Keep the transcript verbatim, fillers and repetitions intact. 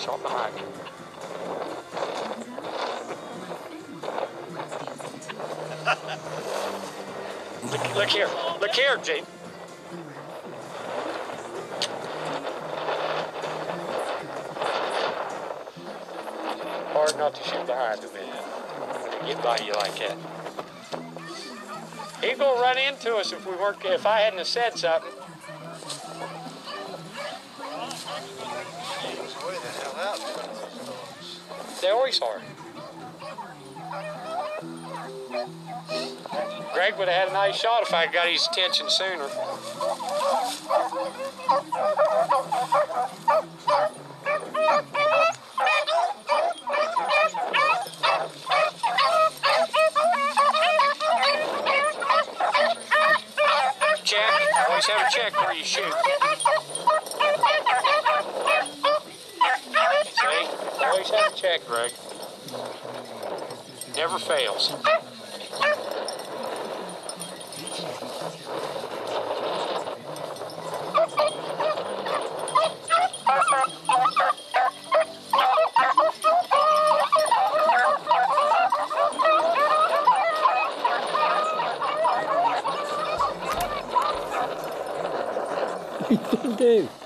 shot behind you. look, look here. Look here, Jake. Hard not to shoot behind him, man, when they get by you like that. He'd go run into us if we weren't, if I hadn't have said something. They always are. Greg would have had a nice shot if I got his attention sooner. Check. Always have a check before you shoot. See? Always have a check, Greg. Never fails. What do you do?